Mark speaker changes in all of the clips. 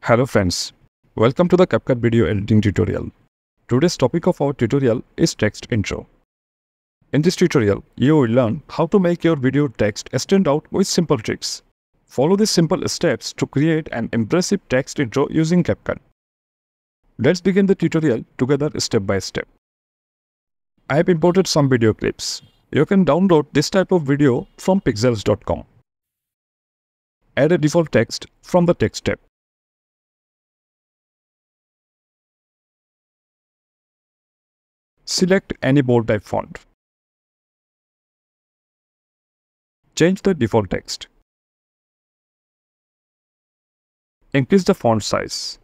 Speaker 1: Hello friends, welcome to the CapCut video editing tutorial. Today's topic of our tutorial is text intro. In this tutorial, you will learn how to make your video text stand out with simple tricks. Follow these simple steps to create an impressive text intro using CapCut. Let's begin the tutorial together step by step. I have imported some video clips. You can download this type of video from Pexels.com. Add a default text from the text tab. Select any bold type font. Change the default text. Increase the font size.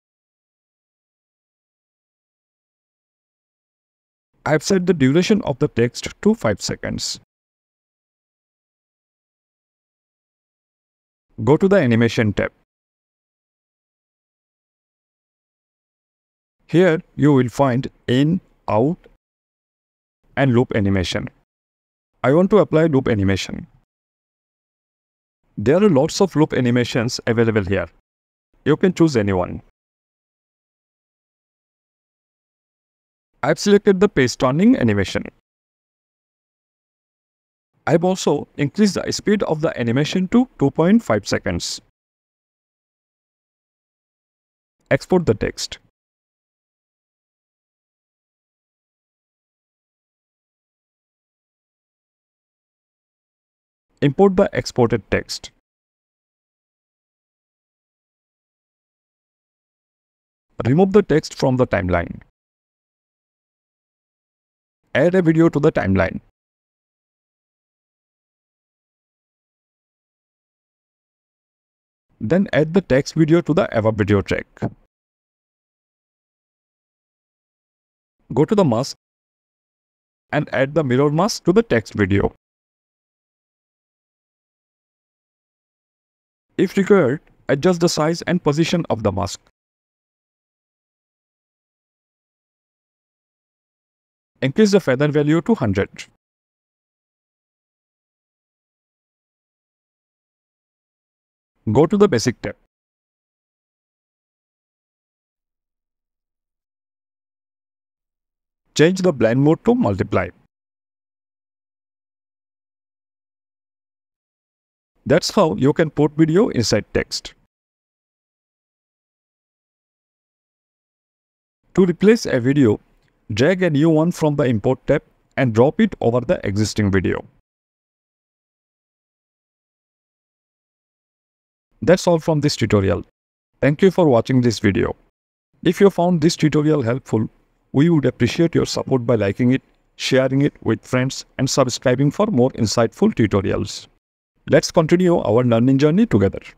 Speaker 1: I have set the duration of the text to 5 seconds. Go to the Animation tab. Here you will find In, Out, and Loop Animation. I want to apply Loop Animation. There are lots of loop animations available here. You can choose any one. I have selected the page turning animation. I have also increased the speed of the animation to 2.5 seconds. Export the text. Import the exported text. Remove the text from the timeline. Add a video to the timeline. Then add the text video to the above video track. Go to the mask and add the mirror mask to the text video. If required, adjust the size and position of the mask. Increase the feather value to 100. Go to the Basic tab. Change the blend mode to multiply. That's how you can put video inside text. To replace a video, drag a new one from the Import tab and drop it over the existing video. That's all from this tutorial. Thank you for watching this video. If you found this tutorial helpful, we would appreciate your support by liking it, sharing it with friends, and subscribing for more insightful tutorials. Let's continue our learning journey together.